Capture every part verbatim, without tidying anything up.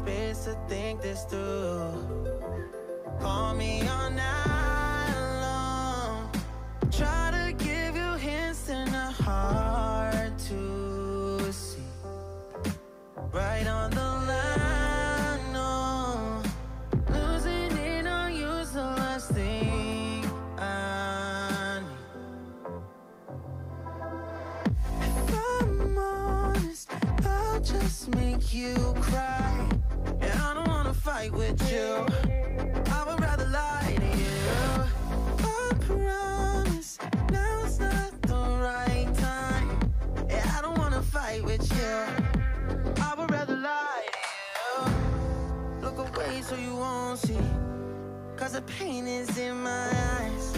space to think this through. Call me all night long, try to give you hints and a hard to see. Right on the line, no, losing it on you's the last thing I need. If I'm honest, I'll just make you cry, and I don't wanna fight with you. I would rather lie to you. I promise now's not the right time, and I don't wanna fight with you. I would rather lie to you. Look away so you won't see, cause the pain is in my eyes.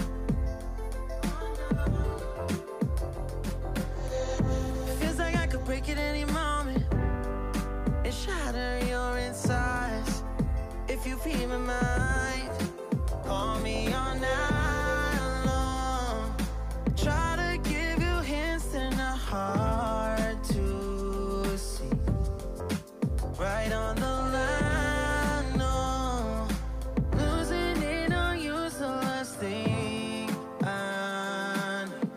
Feels like I could break at any moment and shatter your insides. If you feel my mind, call me all night long, try to give you hints and a hard to see. Right on the line, no, losing it on you's the last thing I need.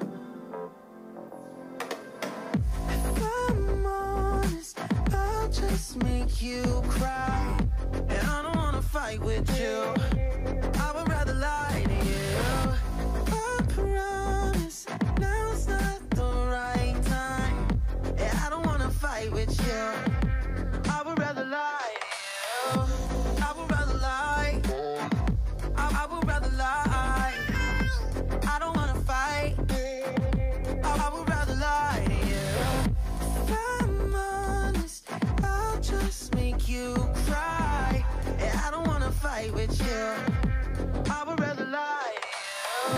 If I'm honest, I'll just make you cry, and I don't wanna fight with you. I would rather lie to you. I promise now's not the right time, and I don't wanna fight with you. I would rather lie to you. I would rather lie. I, I would rather lie. I don't wanna fight. I, I would rather lie to you. If I'm honest, I'll just make you cry, and I don't wanna fight with you. I would rather lie to you.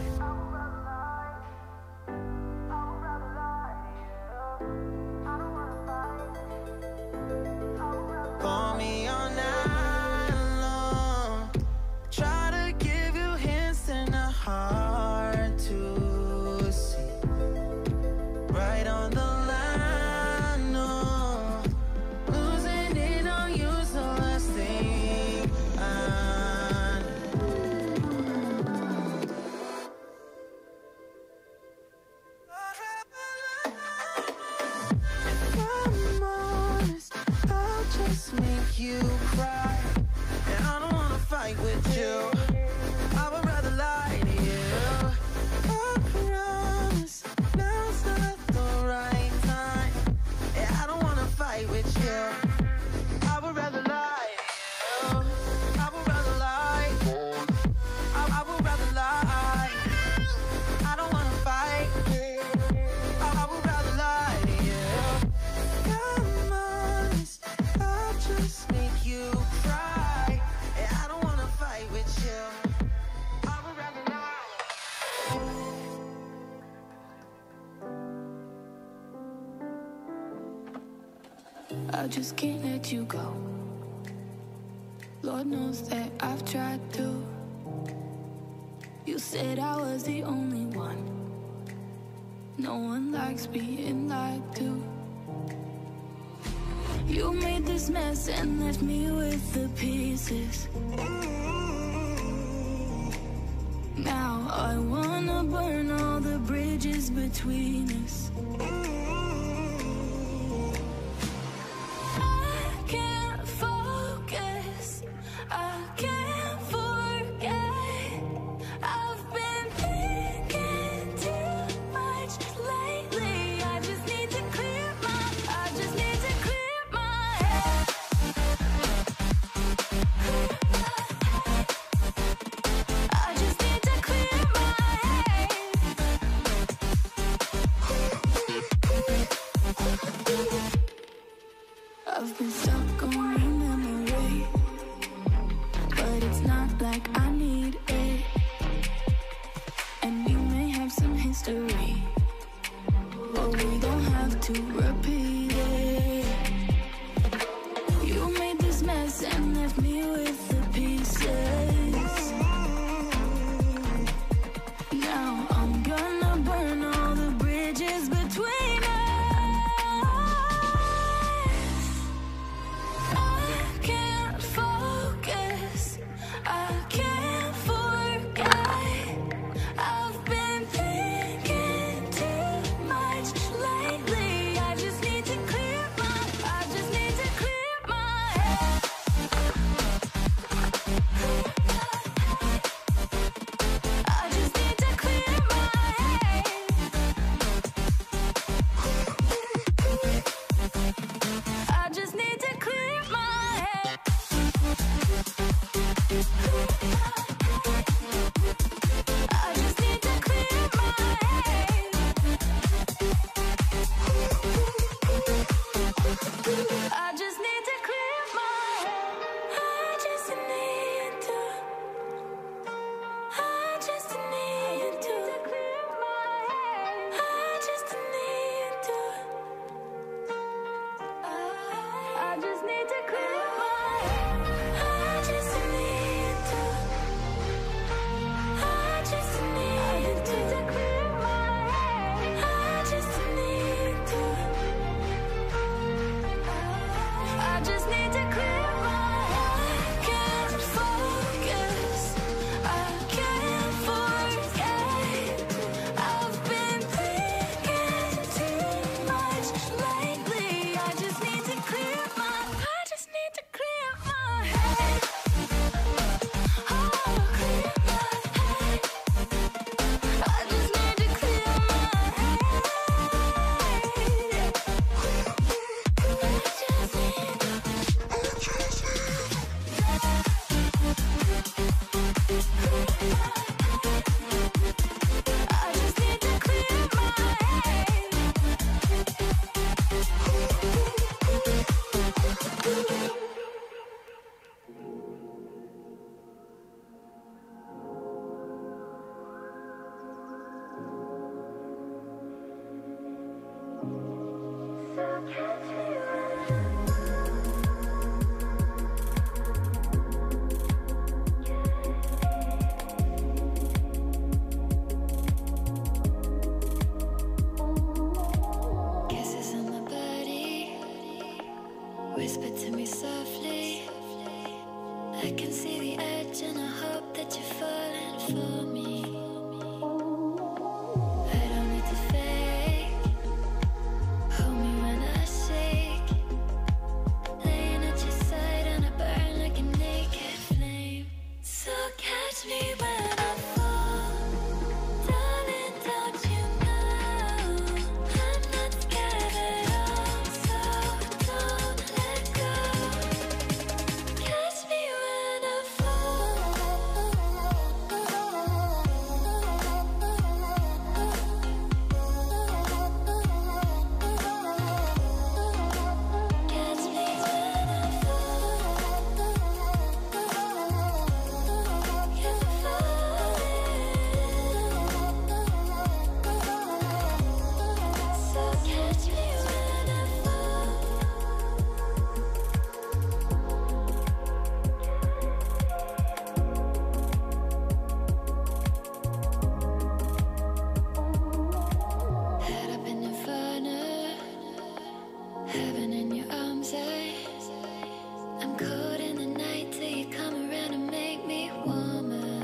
Call me all night long, try to give you hints and a hard to see. Right on the line, no, losing it on you's the last thing I need. If I'm honest, I'll just make you cry, and I don't wanna fight with you. I would rather lie to you. I promise now's not the right time, and I don't wanna fight with you. I would rather lie to you. I would rather lie. I, I would rather lie. I don't wanna fight. I, I would rather lie to you. I'm honest, I'll just make you cry, and I don't wanna fight with you. I would rather lie. I just can't let you go. Lord knows that I've tried to. You said I was the only one. No one likes being lied to. You made this mess and left me with the pieces. Now I wanna burn all the bridges between us. I can't focus, I can't forget. I've been thinking too much lately. I just need to clear my, I just need to clear my head. I just need to clear my head. for me. I don't need to fake. Hold me when I shake. Laying at your side and I burn like a naked flame. So catch me when I fall. Darling, don't you know I'm not scared at all. So don't let go. Catch me when I fall. Catch me when I fall. If I fall in. So catch me when I fall. Head up in inferno, heaven in your arms, I I'm cold in the night till you come around and make me warmer.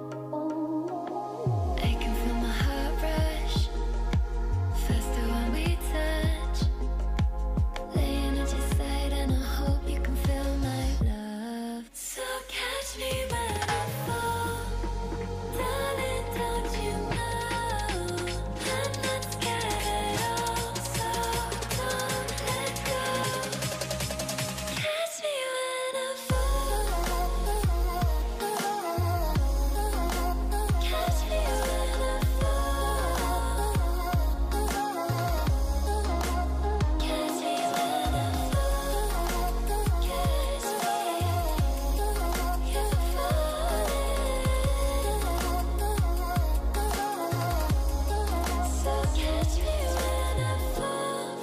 I can feel my heart rush faster when we touch. Laying at your side and I hope you can feel my love. So catch me when I fall. Darling, don't you know I'm not scared at all. So don't let go. Catch me when I fall. Catch me when I fall. Catch me when I fall. Catch me if I fall in. So catch me when I fall.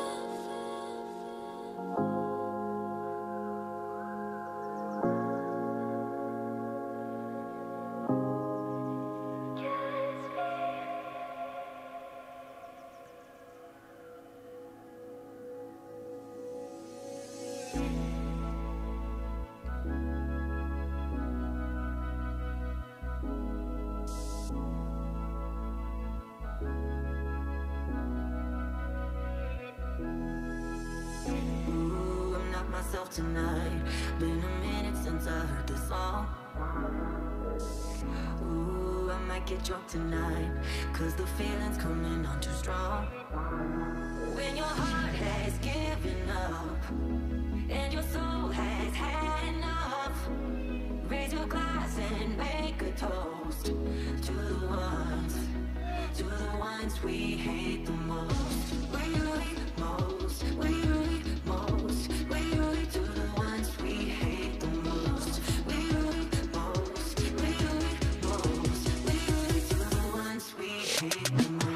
Ooh, I'm not myself tonight. Been a minute since I heard the song. Ooh, I might get drunk tonight, cause the feeling's coming on too strong. When your heart has given up and your soul has had enough, raise your glass and make a toast to the ones, to the ones we hate the most. We hate most, we hate most, we hate to the ones we hate the most. We hate most, we hate most, we hate to the ones we hate the most.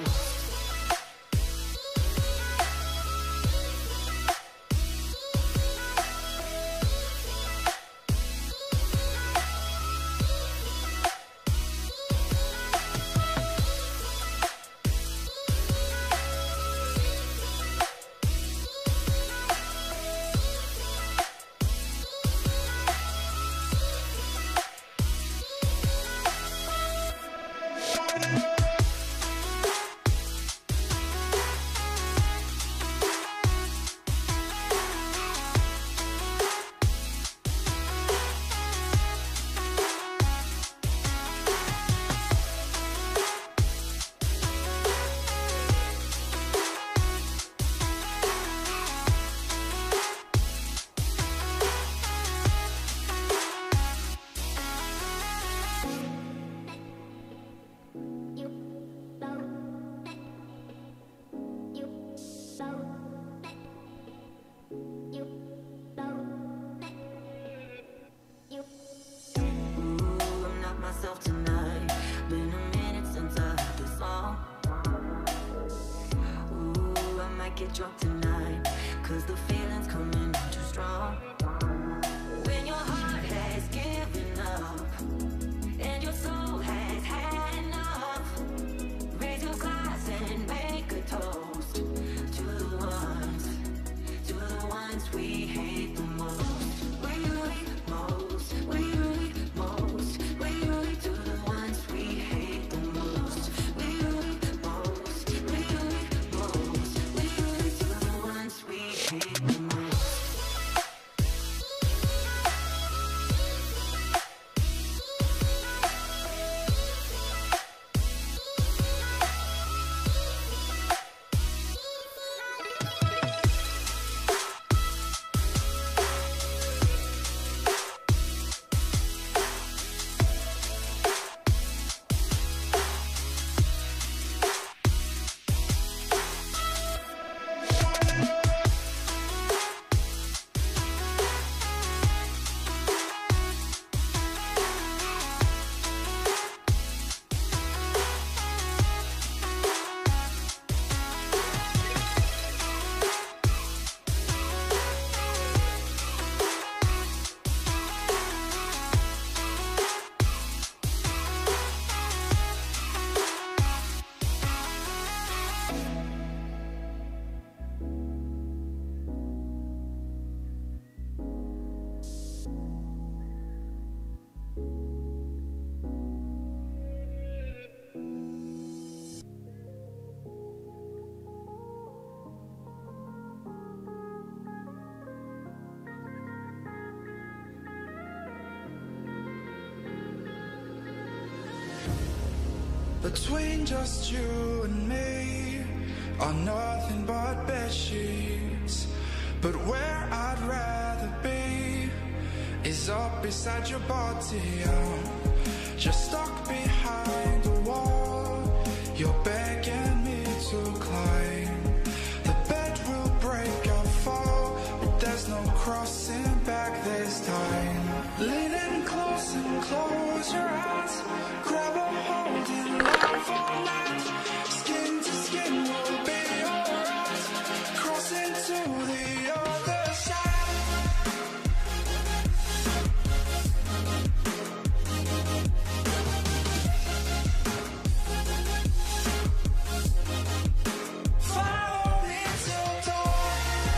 Ooh, I'm not myself tonight. Been a minute since I heard the song. Ooh, I might get drunk tonight, cause the feeling's coming on too strong. When your heart has given up and your soul has had enough, raise your glass and make a toast to the ones, to the ones we hate the most. We hate most, we hate most, we hate to the ones Between just you and me are nothing but bed sheets. But where I'd rather be is up beside your body. I'm just stuck behind a wall. You're begging me to climb. The bed will break, I'll fall, but there's no crossing back this time. Leaning close and close your eyes. Grab a hold in love all night. Skin to skin will be alright. Crossing to the other side. Follow me till dawn.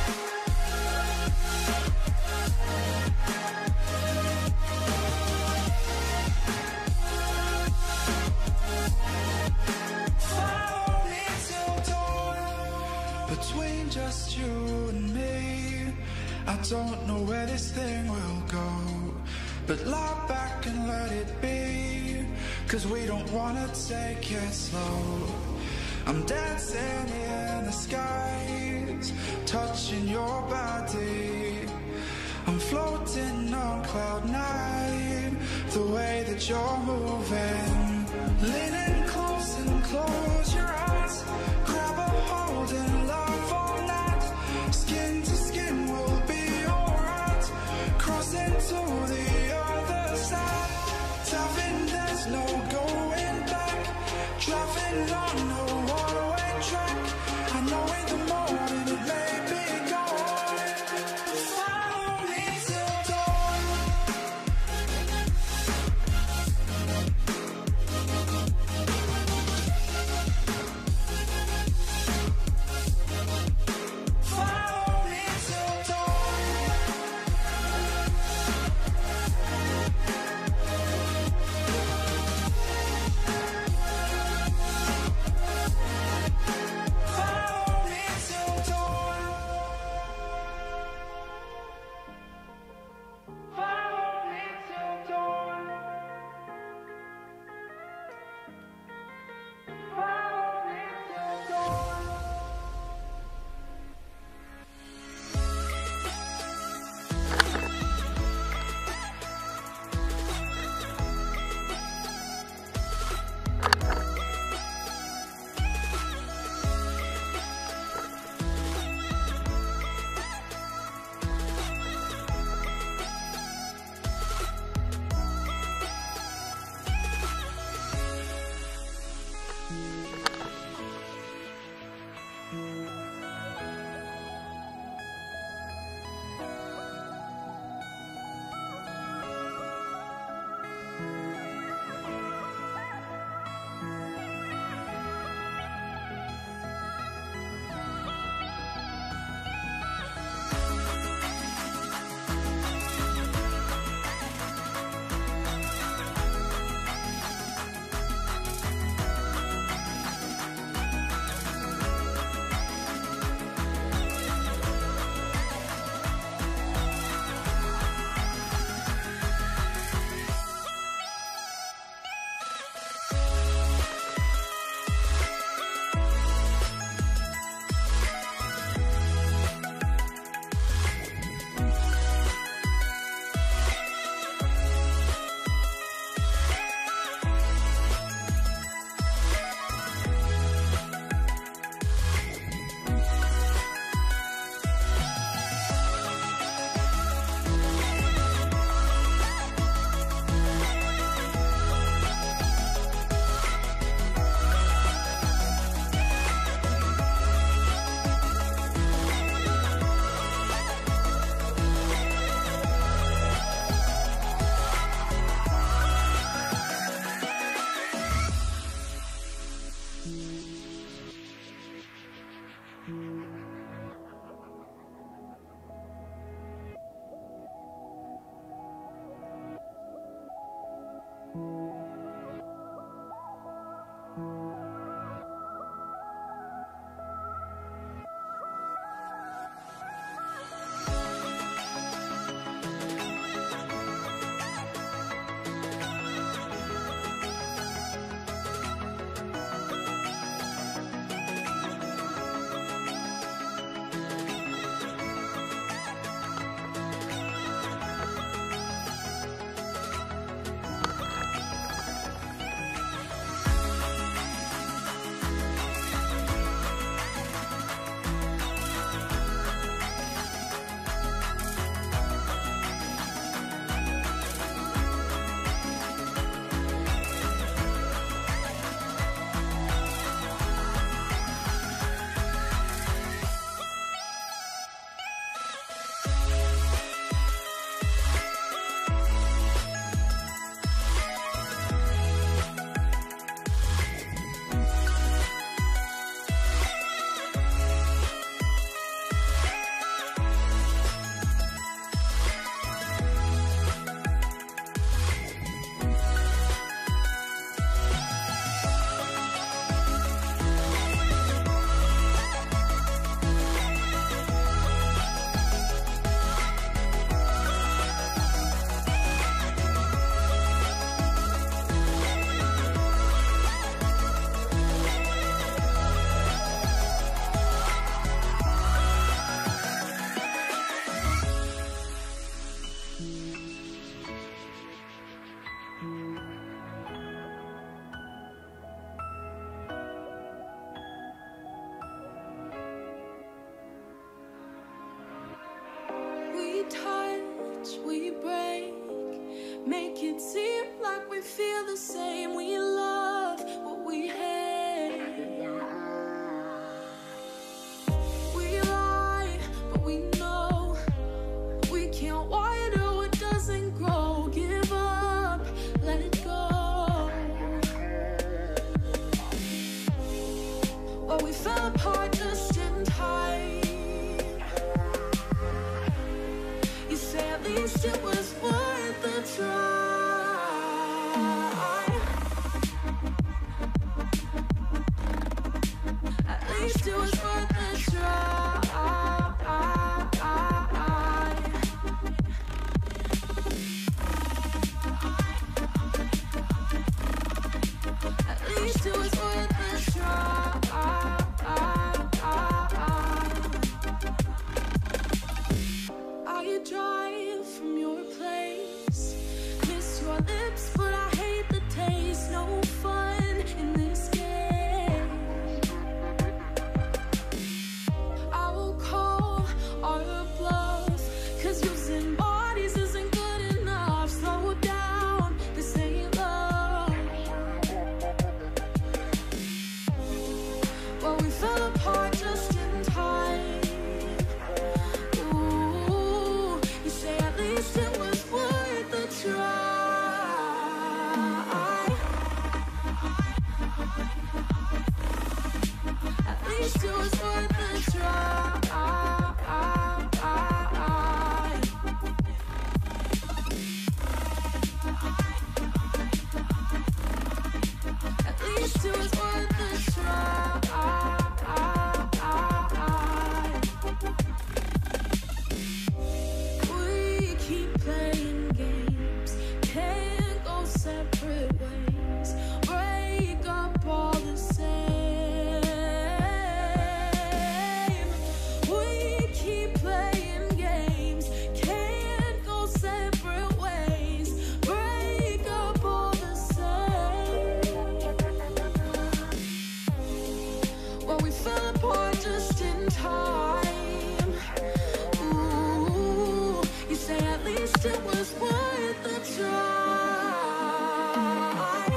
Follow me till dawn. Between just you and me, I don't know where this thing will go, but lie back and let it be, cause we don't wanna take it slow. I'm dancing in the skies, touching your body. I'm floating on cloud nine, the way that you're moving. Leaning close and close your eyes. Grab a hold and love all night. Skin to skin will be alright. Crossing to the other side. Diving, there's no going back. Driving on a one-way track. I know in the morning it may be gone. Follow me till dawn. fell apart just in time. You say at least it was worth the try. At least it was worth the try. At least it was worth the try. I drive from your place, miss your lips, but I hate the taste. No fun in this game. I will call our bluff, cause using bodies isn't good enough. Slow down, this ain't love. Well, we fell apart just in time. Ooh, you say at least it was worth the try. At least it was worth the try. At least it was worth the try. We keep playing games, can't go separate ways. Break up all the same. We keep playing games, can't go separate ways. Break up all the same. Well, we fell apart just in time. Ooh, you say at least it was worth the try.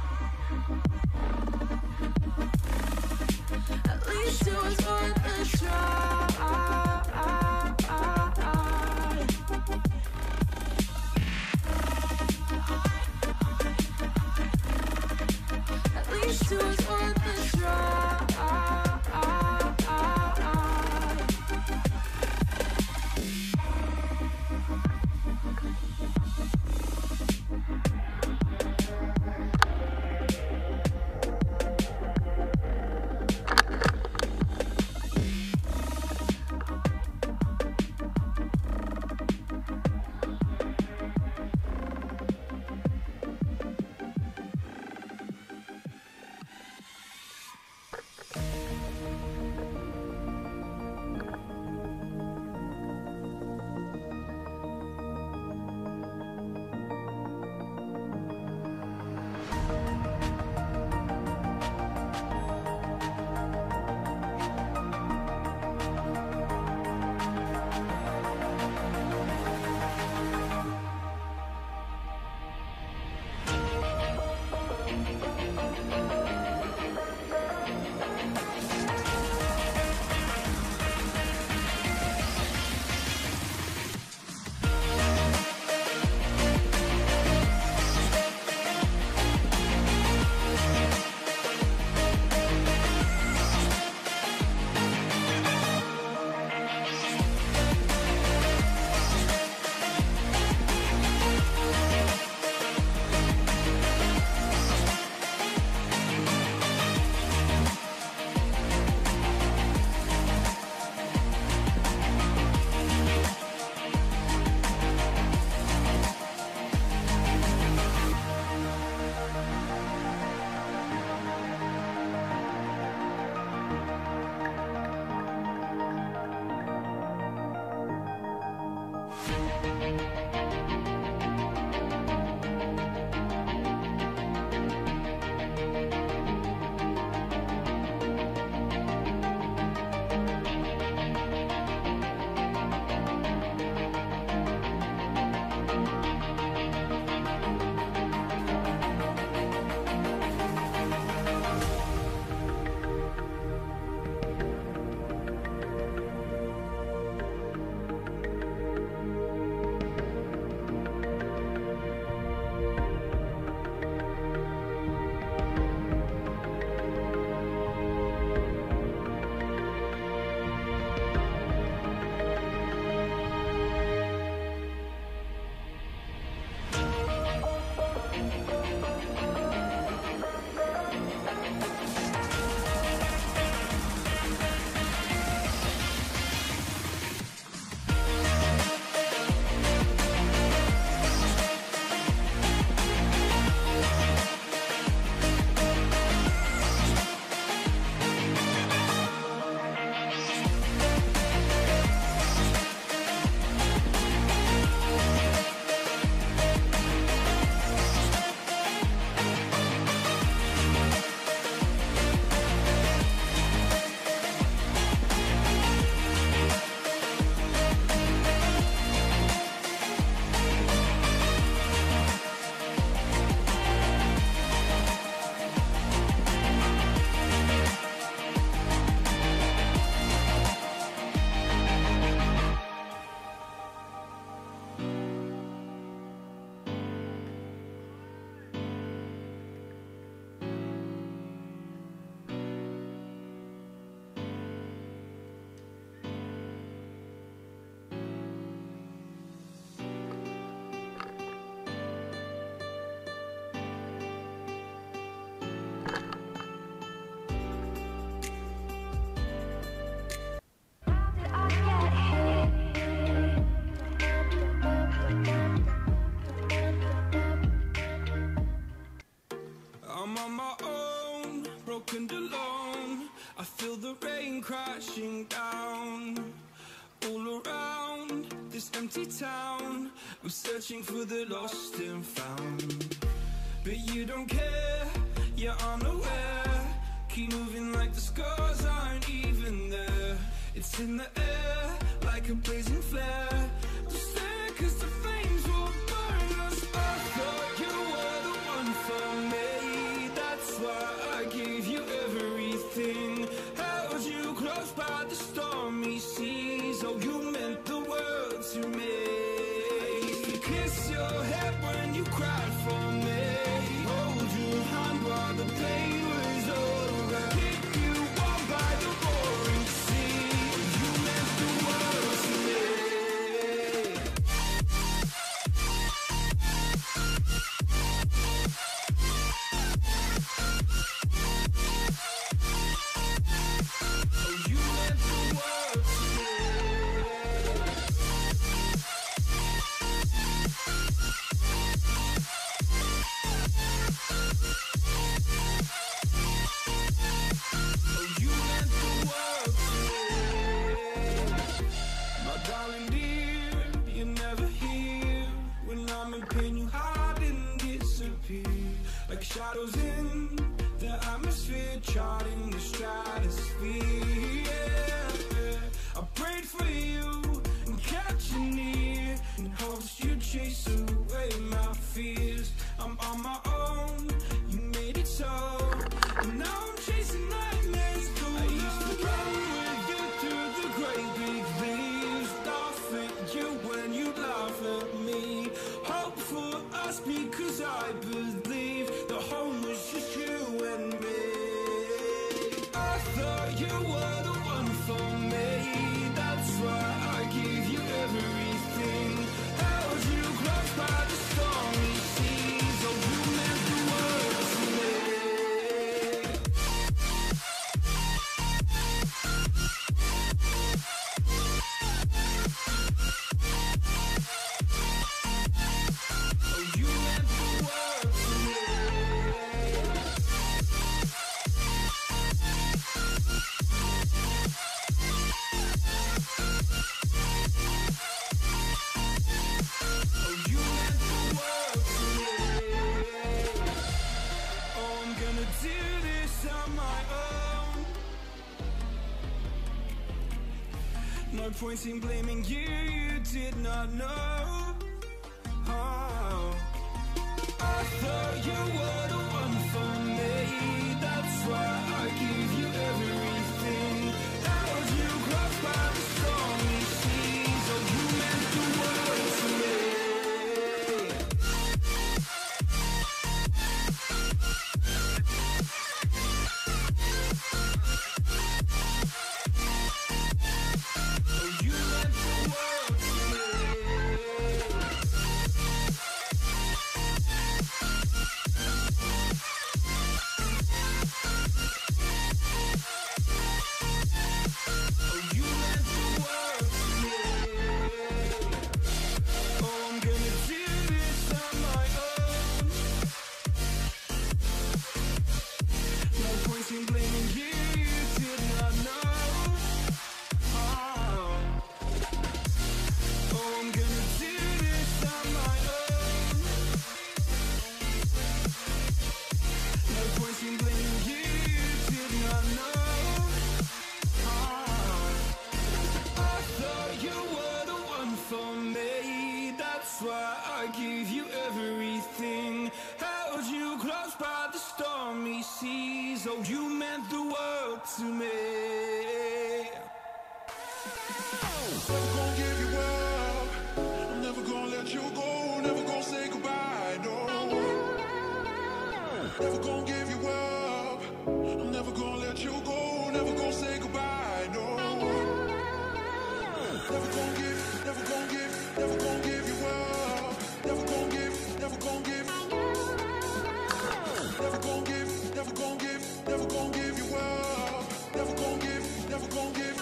At least it was worth the try. At least it was worth the try. I'm on my own, broken and alone. I feel the rain crashing down all around this empty town. I'm searching for the lost and found, but you don't care, you're unaware. Keep moving like the scars aren't even there. It's in the air like a blazing flare. Just stare, cause the flames will burn us. I thought you were the one for me, that's why I gave you everything. Held you close by the stormy seas. Oh, you meant the world to me. I used to kiss your head when you cried for me, hold your hand while the pain was over, keep you warm by the roaring sea. You meant the world to me. Oh, you meant the world to me. Oh, you meant the world to me. My darling dear, you're never here. When I'm in pain, you hide and disappear, like shadows in the atmosphere, charting the stratosphere. Yeah. I prayed for you and kept you near, in hopes you'd chase away my fears. I'm on my own, you made it so, and now I'm chasing nightmares. I used to run with you through the great big leaves, laugh at you when you laugh at me, hope for us because I believe the home was just you and me. I thought you were the one for me, that's why I gave you everything. Held you close by the stormy seas. Oh, you meant the world to me. Oh, you meant the world to me. Oh, you meant the world to me. Oh, I'm gonna do this on my own. No point in blaming you, you did not know. Oh, I thought you were the one for me, that's why I gave you everything. Held you close by the stormy seas. Oh, you meant the world to me. Oh, you meant the world to me. Oh, you meant the world to me. Oh, I'm gonna do this on my own. No point in blaming you, you did not know. Oh, oh, I'm gonna do this on my own. No point in blaming you, you did not know. Oh, I thought you were the one for me, that's why I gave you everything. Held you close by the stormy seas. Oh, you meant the world to me. Never gonna give you up. I'm never gonna let you go. Never gonna say goodbye. No. Never gonna give you up. I'm never gonna let you go. Never gonna say goodbye. No. Never gonna give. Never gonna give. Never gonna give you up. Never gonna give. Never gonna give. Never gonna give. Never gonna give. Never gonna give you up. Never gonna give. Never gonna give.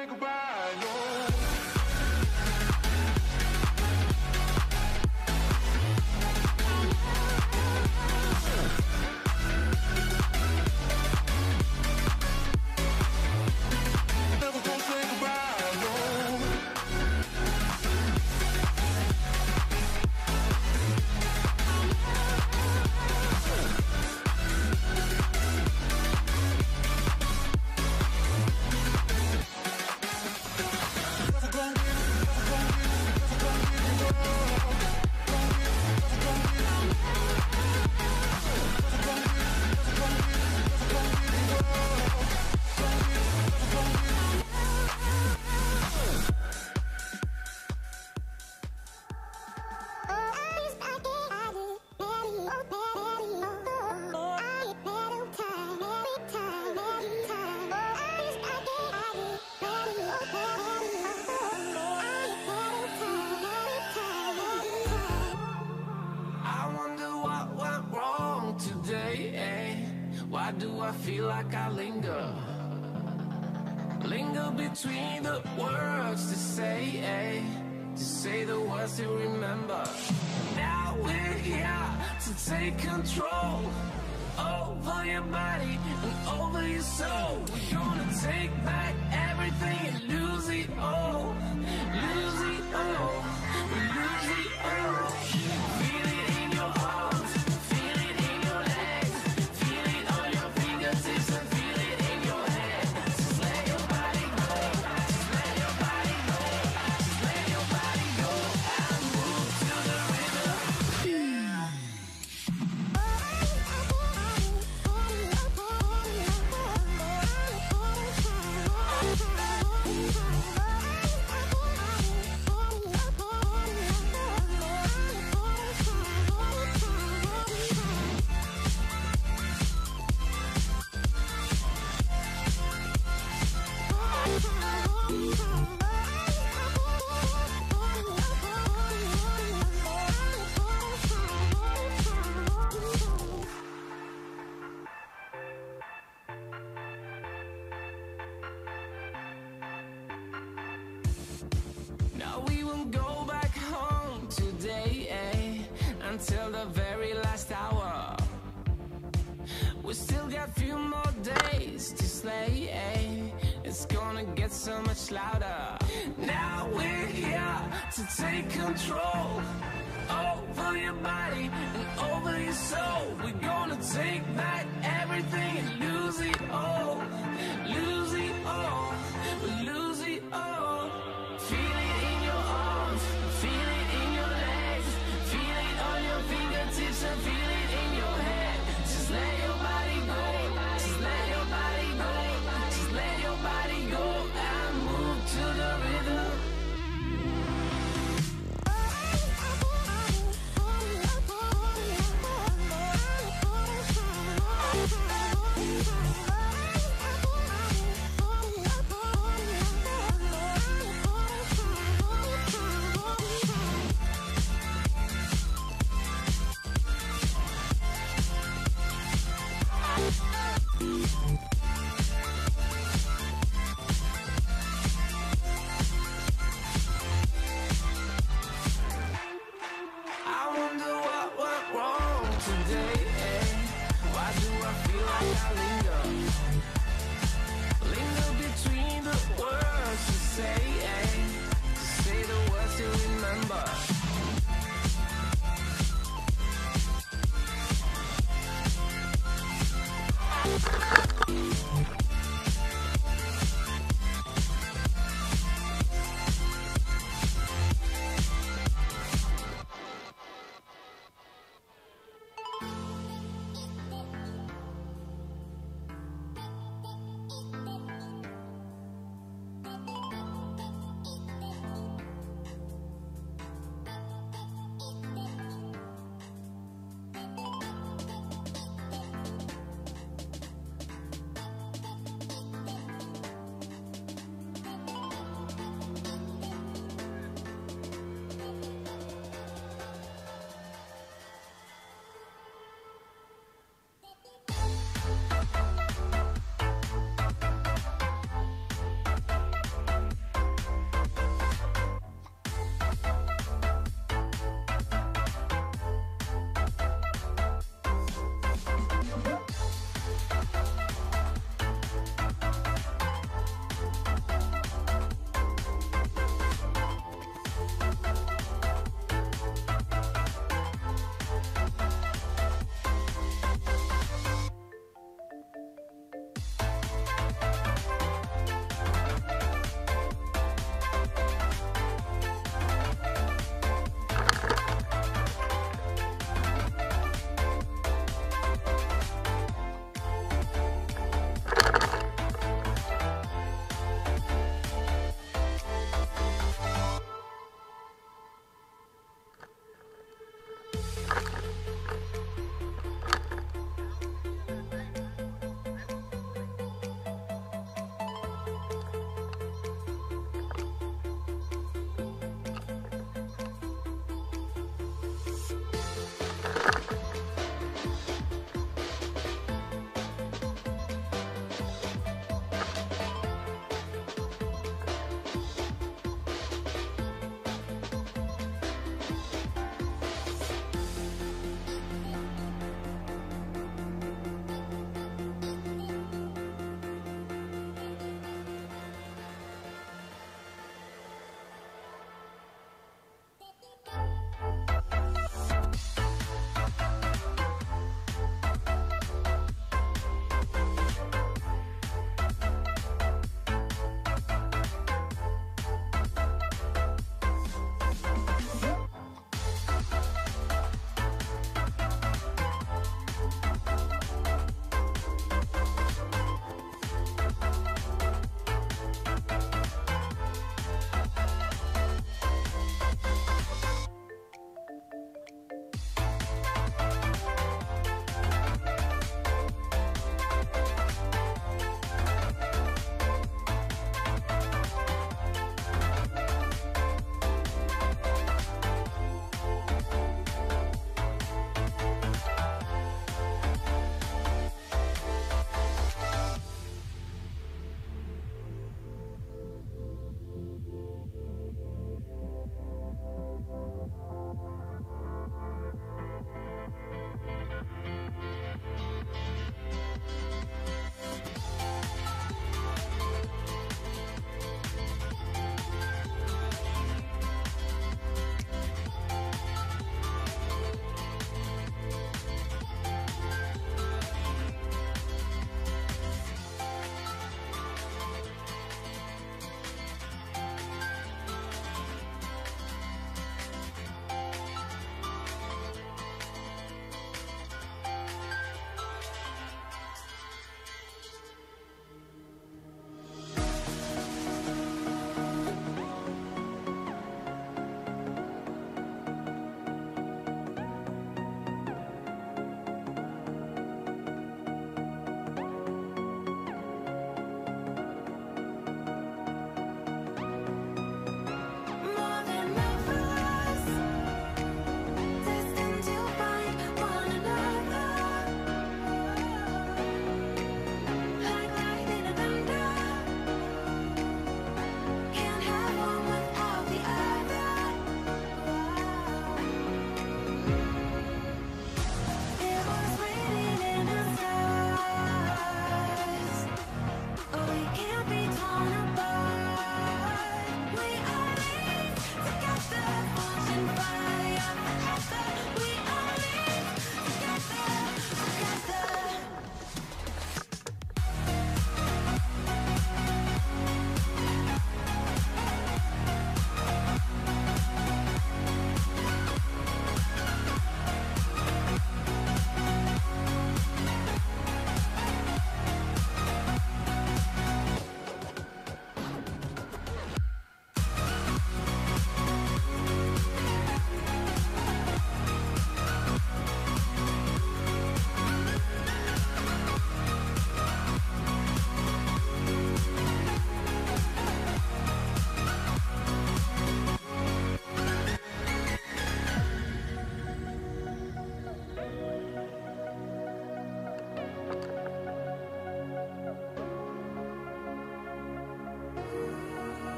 say goodbye, no. Why do I feel like I linger? Linger between the words to say, eh? To say the words to remember. Now we're here to take control over your body and over your soul. We're gonna take back everything and lose it all. Lose it all. Lose it all. Feel it in your arms. Feel it in your legs. Feel it on your fingertips and feel it in your head. Just let your body go. Just let your body go. Just let your body go and move to the rhythm. Now we won't go back home today, eh? Until the very last hour. We still got few more days to slay, eh? It's gonna get so much louder. Now we're here to take control over your body and over your soul. We're gonna take back everything and lose it all. Lose it all. Lose it all. Feel it in your arms. Feel it in your legs. Feel it on your fingertips and feel it in your head. Just let your body go. Just let your body go. Just let your body go and move to the rhythm. Oh,